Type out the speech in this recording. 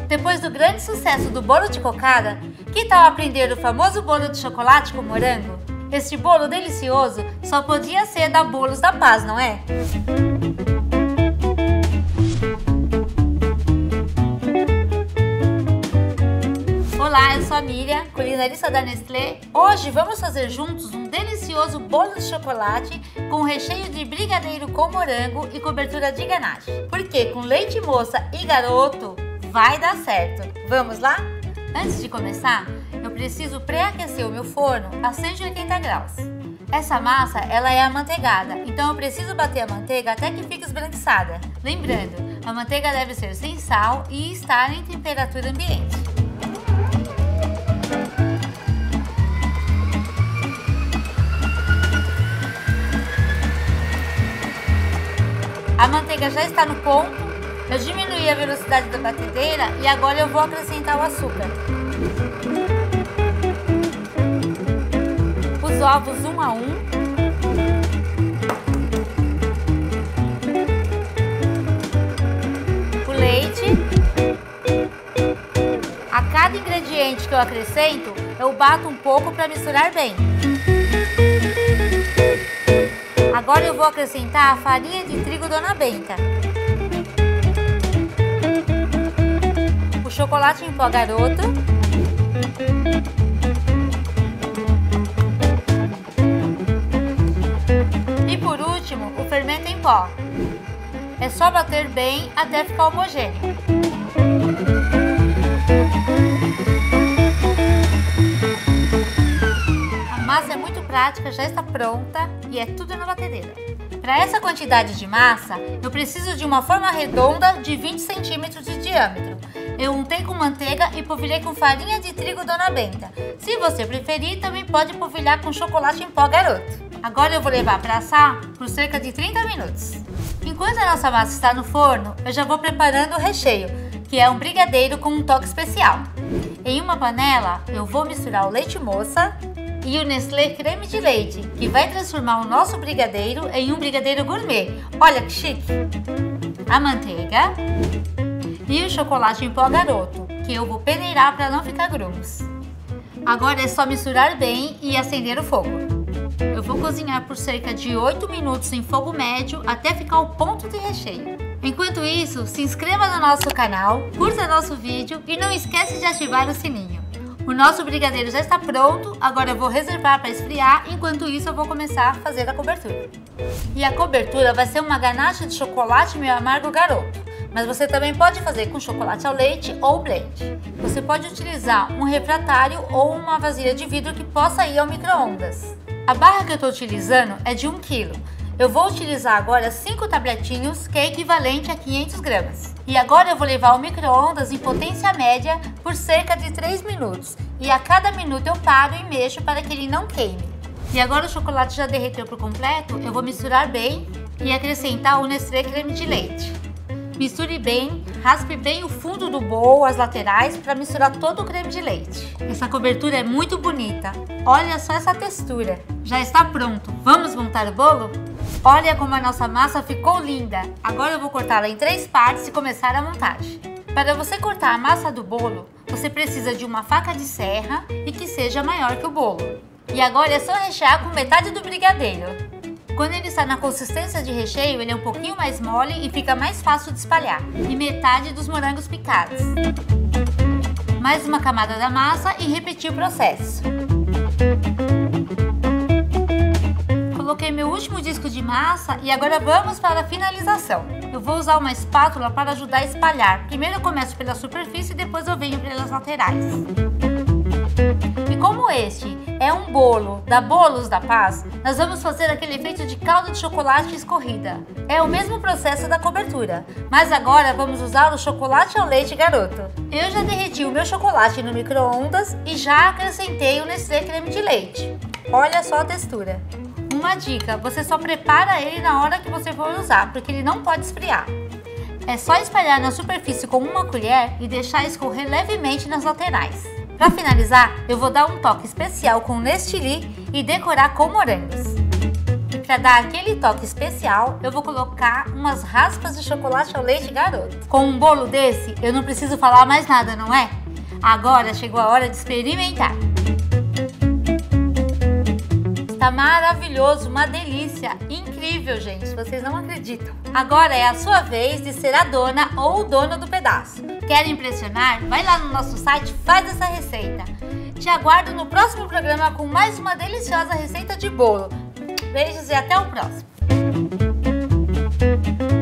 Depois do grande sucesso do bolo de cocada, que tal aprender o famoso bolo de chocolate com morango? Este bolo delicioso só podia ser da Bolos da Paz, não é? Olá, eu sou a Miriam, culinarista da Nestlé. Hoje vamos fazer juntos um delicioso bolo de chocolate com recheio de brigadeiro com morango e cobertura de ganache. Porque com leite moça e garoto vai dar certo. Vamos lá? Antes de começar, eu preciso pré-aquecer o meu forno a 180 graus. Essa massa ela é amanteigada, então eu preciso bater a manteiga até que fique esbranquiçada. Lembrando, a manteiga deve ser sem sal e estar em temperatura ambiente. A manteiga já está no ponto, eu diminuí a velocidade da batedeira e agora eu vou acrescentar o açúcar. Os ovos um a um. O leite. A cada ingrediente que eu acrescento, eu bato um pouco para misturar bem. Agora eu vou acrescentar a farinha de trigo Dona Benta, o chocolate em pó Garoto e por último o fermento em pó. É só bater bem até ficar homogêneo. A massa é muito prática, já está pronta e é tudo na batedeira. Para essa quantidade de massa, eu preciso de uma forma redonda de 20 centímetros de diâmetro. Eu untei com manteiga e polvilhei com farinha de trigo Dona Benta. Se você preferir, também pode polvilhar com chocolate em pó Garoto. Agora eu vou levar para assar por cerca de 30 minutos. Enquanto a nossa massa está no forno, eu já vou preparando o recheio, que é um brigadeiro com um toque especial. Em uma panela, eu vou misturar o leite moça e o Nestlé creme de leite, que vai transformar o nosso brigadeiro em um brigadeiro gourmet. Olha que chique! A manteiga e o chocolate em pó Garoto, que eu vou peneirar para não ficar grumos. Agora é só misturar bem e acender o fogo. Eu vou cozinhar por cerca de 8 minutos em fogo médio até ficar o ponto de recheio. Enquanto isso, se inscreva no nosso canal, curta nosso vídeo e não esquece de ativar o sininho. O nosso brigadeiro já está pronto, agora eu vou reservar para esfriar, enquanto isso eu vou começar a fazer a cobertura. E a cobertura vai ser uma ganache de chocolate meio amargo Garoto, mas você também pode fazer com chocolate ao leite ou blend. Você pode utilizar um refratário ou uma vasilha de vidro que possa ir ao micro-ondas. A barra que eu estou utilizando é de 1 kg. Eu vou utilizar agora 5 tabletinhos, que é equivalente a 500 gramas. E agora eu vou levar ao micro-ondas em potência média por cerca de 3 minutos. E a cada minuto eu paro e mexo para que ele não queime. E agora o chocolate já derreteu por completo, eu vou misturar bem e acrescentar o Nestlé creme de leite. Misture bem, raspe bem o fundo do bowl, as laterais, para misturar todo o creme de leite. Essa cobertura é muito bonita. Olha só essa textura. Já está pronto. Vamos montar o bolo? Olha como a nossa massa ficou linda. Agora eu vou cortá-la em 3 partes e começar a montagem. Para você cortar a massa do bolo, você precisa de uma faca de serra e que seja maior que o bolo. E agora é só rechear com metade do brigadeiro. Quando ele está na consistência de recheio, ele é um pouquinho mais mole e fica mais fácil de espalhar. E metade dos morangos picados. Mais uma camada da massa e repetir o processo. Coloquei meu último disco de massa e agora vamos para a finalização. Eu vou usar uma espátula para ajudar a espalhar. Primeiro eu começo pela superfície e depois eu venho pelas laterais. E como este é um bolo da Bolos da Paz, nós vamos fazer aquele efeito de calda de chocolate escorrida. É o mesmo processo da cobertura, mas agora vamos usar o chocolate ao leite Garoto. Eu já derreti o meu chocolate no micro-ondas e já acrescentei o Nestlé creme de leite. Olha só a textura. Uma dica, você só prepara ele na hora que você for usar, porque ele não pode esfriar. É só espalhar na superfície com uma colher e deixar escorrer levemente nas laterais. Para finalizar, eu vou dar um toque especial com Nestlé e decorar com morangos. para dar aquele toque especial, eu vou colocar umas raspas de chocolate ao leite Garoto. Com um bolo desse, eu não preciso falar mais nada, não é? Agora chegou a hora de experimentar. Está maravilhoso, uma delícia, incrível, gente, vocês não acreditam. Agora é a sua vez de ser a dona ou o dono do pedaço. Quer impressionar? Vai lá no nosso site, faz essa receita. Te aguardo no próximo programa com mais uma deliciosa receita de bolo. Beijos e até o próximo.